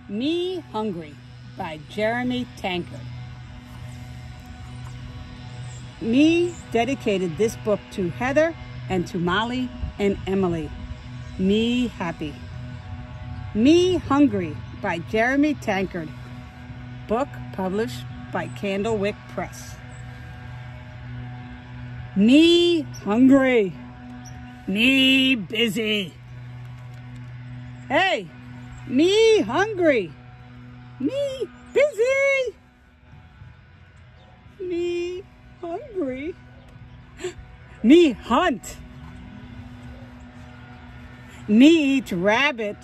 Me Hungry by Jeremy Tankard. Me dedicated this book to Heather and to Molly and Emily. Me Happy. Me Hungry by Jeremy Tankard. Book published by Candlewick Press. Me hungry. Me busy. Hey, me hungry. Me busy. Me hungry. Me hunt. Me eat rabbit.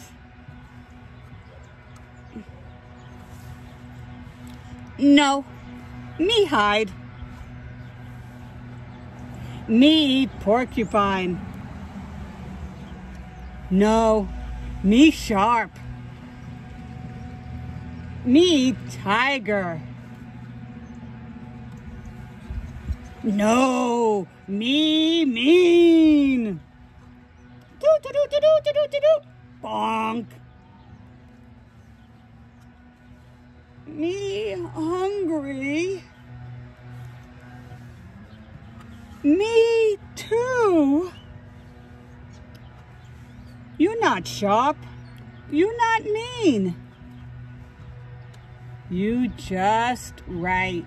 No, me hide. Me eat porcupine. No, me sharp. Me eat tiger. No, me mean. Do do do do do do do do. Bonk. Me hungry. Me too. You not sharp. You not mean. You just right.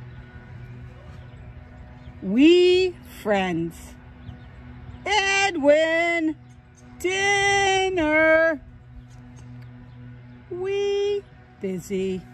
We friends. Edwin. Dinner. We busy.